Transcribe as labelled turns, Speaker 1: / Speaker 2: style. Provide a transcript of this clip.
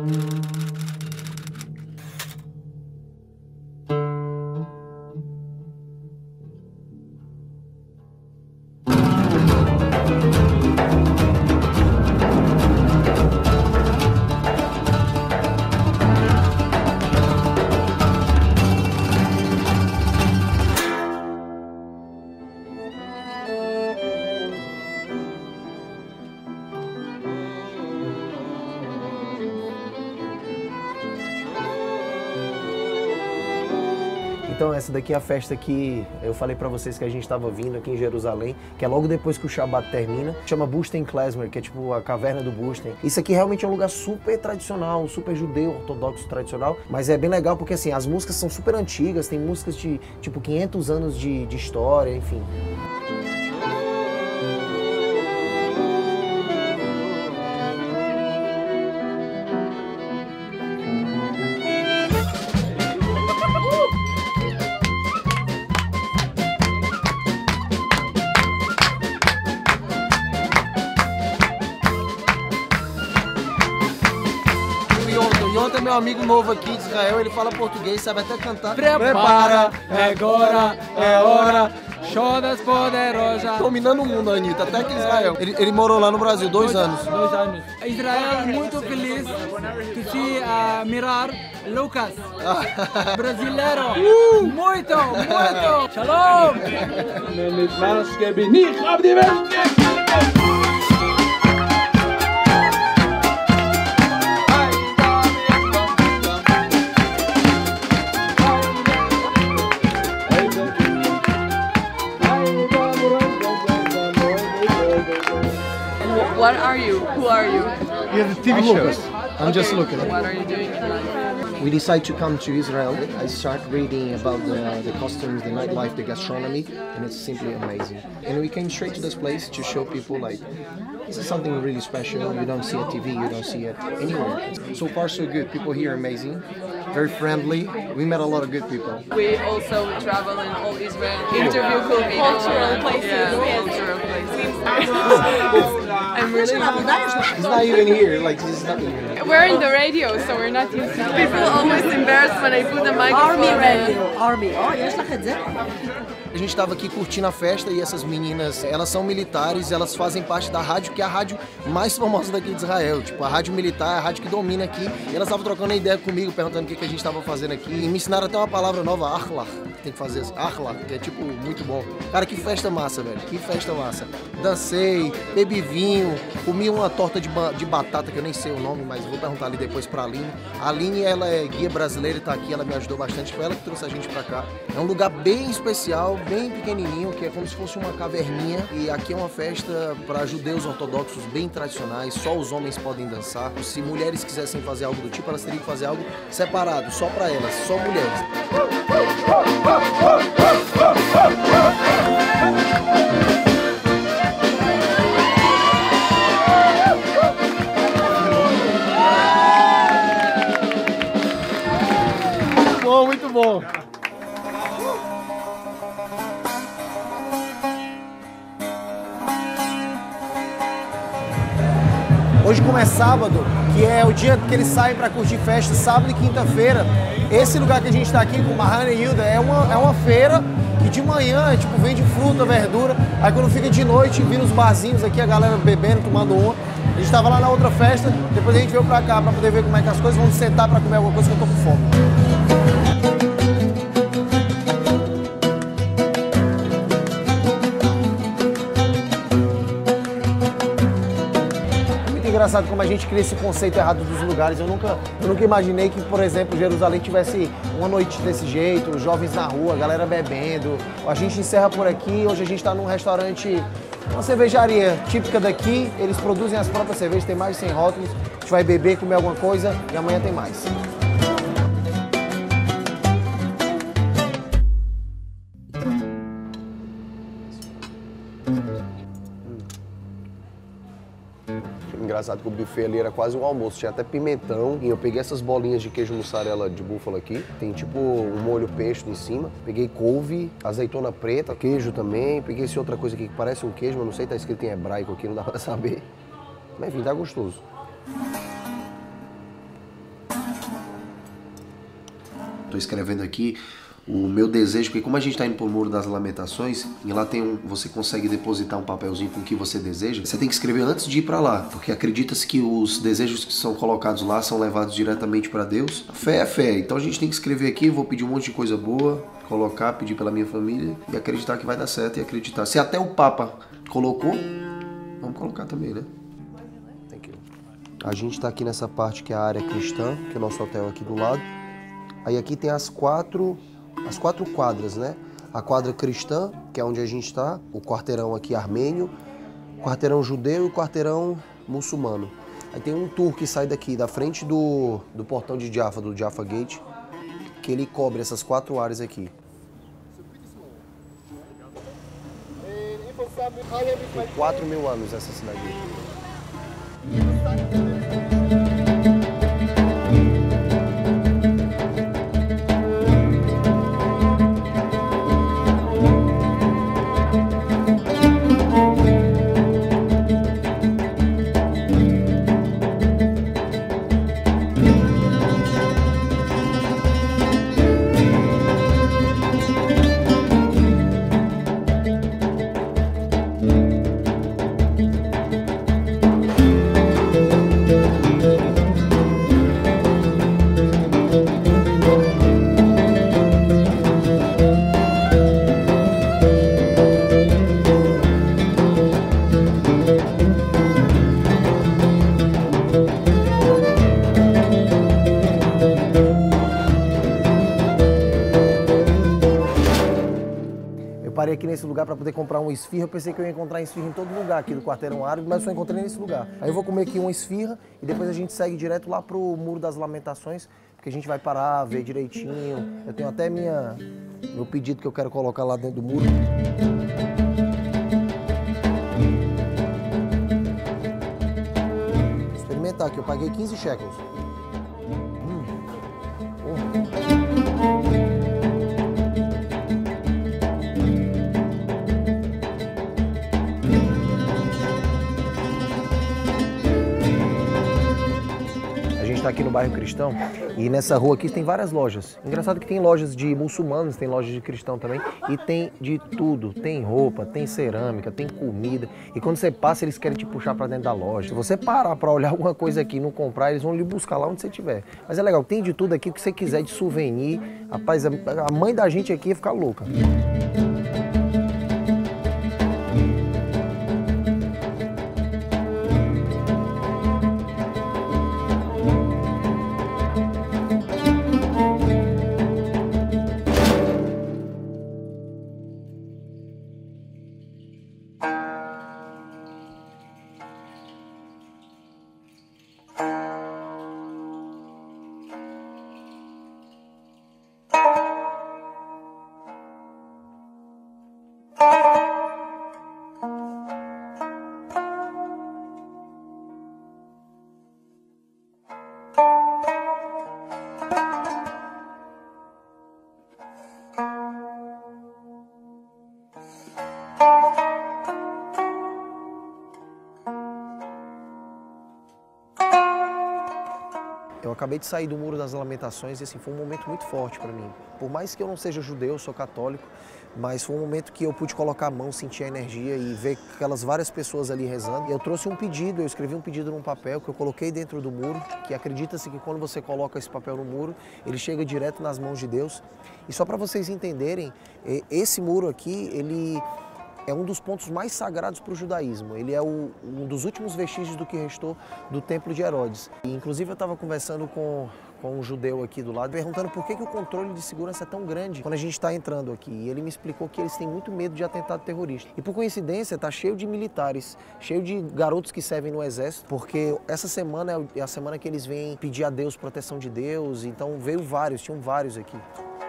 Speaker 1: Então essa daqui é a festa que eu falei pra vocês que a gente tava vindo aqui em Jerusalém, que é logo depois que o Shabat termina. Chama Busten Klezmer, que é tipo a caverna do Busten. Isso aqui realmente é um lugar super tradicional, super judeu, ortodoxo tradicional, mas é bem legal porque assim, as músicas são super antigas, tem músicas de tipo 500 anos de história, enfim. Yonta é meu amigo novo aqui de Israel, ele fala português, sabe até cantar.
Speaker 2: Prepara, agora é hora, Chodas poderosas.
Speaker 1: Dominando o mundo, Anitta, até aqui em Israel. Ele morou lá no Brasil, 2 anos.
Speaker 2: 2 anos. Israel muito feliz de te mirar Lucas, brasileiro. Muito, muito. Shalom.
Speaker 3: What are you? Who are you?
Speaker 1: We have a TV show. I'm just looking.
Speaker 3: What are you doing in life?
Speaker 1: We decided to come to Israel. I start reading about the customs, the nightlife, the gastronomy, and it's simply amazing. And we came straight to this place to show people like, this is something really special. You don't see it on TV, you don't see it anywhere. So far so good. People here are amazing, very friendly. We met a lot of good people.
Speaker 3: We also travel in all Israel, interview cultural places. Yeah, cultural places. I'm really
Speaker 1: He's not even here, like he's not even.
Speaker 3: We're in the radio, so we're not used to it. People always embarrassed when I put the microphone.
Speaker 4: Army radio, Army. Oh, יש לך את זה?
Speaker 1: A gente estava aqui curtindo a festa e essas meninas, elas são militares, elas fazem parte da rádio, que é a rádio mais famosa daqui de Israel. Tipo, a rádio militar é a rádio que domina aqui. E elas estavam trocando ideia comigo, perguntando o que a gente estava fazendo aqui. E me ensinaram até uma palavra nova, Achlar. Tem que fazer Achlar, que é tipo, muito bom. Cara, que festa massa, velho. Que festa massa. Dancei, bebi vinho, comi uma torta de batata, que eu nem sei o nome, mas vou perguntar ali depois pra Aline. A Aline, ela é guia brasileira e tá aqui, ela me ajudou bastante. Foi ela que trouxe a gente pra cá. É um lugar bem especial, bem pequenininho, que é como se fosse uma caverninha. E aqui é uma festa para judeus ortodoxos bem tradicionais, só os homens podem dançar. Se mulheres quisessem fazer algo do tipo, elas teriam que fazer algo separado, só para elas, só mulheres. Muito bom, muito bom. Hoje, como é sábado, que é o dia que eles saem para curtir festa, sábado e quinta-feira, esse lugar que a gente está aqui, com Mahane Hilda, é uma feira que de manhã, tipo, vende fruta, verdura, aí quando fica de noite, vira os barzinhos aqui, a galera bebendo, tomando uma. A gente estava lá na outra festa, depois a gente veio para cá para poder ver como é que as coisas, vamos sentar para comer alguma coisa que eu tô com fome. Engraçado como a gente cria esse conceito errado dos lugares. Eu nunca imaginei que, por exemplo, Jerusalém tivesse uma noite desse jeito, jovens na rua, a galera bebendo. A gente encerra por aqui. Hoje a gente está num restaurante, uma cervejaria típica daqui. Eles produzem as próprias cervejas, tem mais de 100 rótulos. A gente vai beber, comer alguma coisa e amanhã tem mais. Engraçado que o buffet ali era quase um almoço, tinha até pimentão. E eu peguei essas bolinhas de queijo mussarela de búfalo aqui. Tem tipo um molho peixe em cima. Peguei couve, azeitona preta, queijo também. Peguei essa outra coisa aqui que parece um queijo, mas não sei, tá escrito em hebraico aqui, não dá pra saber. Mas enfim, tá gostoso. tô escrevendo aqui o meu desejo, porque como a gente está indo pro Muro das Lamentações, e lá tem você consegue depositar um papelzinho com o que você deseja, você tem que escrever antes de ir para lá, porque acredita-se que os desejos que são colocados lá são levados diretamente para Deus. A fé é fé, então a gente tem que escrever aqui, vou pedir um monte de coisa boa, colocar, pedir pela minha família e acreditar que vai dar certo e acreditar. Se até o Papa colocou, vamos colocar também, né? Thank you. A gente está aqui nessa parte que é a área cristã, que é o nosso hotel aqui do lado. Aí aqui tem as quatro quadras, né? A quadra cristã, que é onde a gente está, o quarteirão aqui armênio, o quarteirão judeu e o quarteirão muçulmano. Aí tem um tour que sai daqui, da frente do portão de Jaffa, do Jaffa Gate, que ele cobre essas 4 áreas aqui. Tem 4.000 anos essa cidade aqui. Parei aqui nesse lugar para poder comprar uma esfirra. Eu pensei que eu ia encontrar esfirra em todo lugar aqui do quarteirão árabe, mas só encontrei nesse lugar. Aí eu vou comer aqui uma esfirra e depois a gente segue direto lá pro Muro das Lamentações, porque a gente vai parar, ver direitinho. Eu tenho até meu pedido que eu quero colocar lá dentro do muro. Vou experimentar aqui, eu paguei 15 shekels. Tá aqui no bairro cristão e nessa rua aqui tem várias lojas. Engraçado que tem lojas de muçulmanos, tem lojas de cristão também e tem de tudo. Tem roupa, tem cerâmica, tem comida e quando você passa eles querem te puxar para dentro da loja. Se você parar para olhar alguma coisa aqui e não comprar, eles vão lhe buscar lá onde você estiver. Mas é legal, tem de tudo aqui, o que você quiser de souvenir. Rapaz, a mãe da gente aqui ia ficar louca. Eu acabei de sair do Muro das Lamentações e assim, foi um momento muito forte para mim. Por mais que eu não seja judeu, eu sou católico, mas foi um momento que eu pude colocar a mão, sentir a energia e ver aquelas várias pessoas ali rezando. E eu trouxe um pedido, eu escrevi um pedido num papel que eu coloquei dentro do muro, que acredita-se que quando você coloca esse papel no muro, ele chega direto nas mãos de Deus. E só para vocês entenderem, esse muro aqui, ele é um dos pontos mais sagrados para o judaísmo. Ele é um dos últimos vestígios do que restou do Templo de Herodes. E, inclusive, eu estava conversando com um judeu aqui do lado, perguntando por que o controle de segurança é tão grande quando a gente está entrando aqui. E ele me explicou que eles têm muito medo de atentado terrorista. E, por coincidência, está cheio de militares, cheio de garotos que servem no exército, porque essa semana é a semana que eles vêm pedir a Deus proteção de Deus. Então, tinham vários aqui.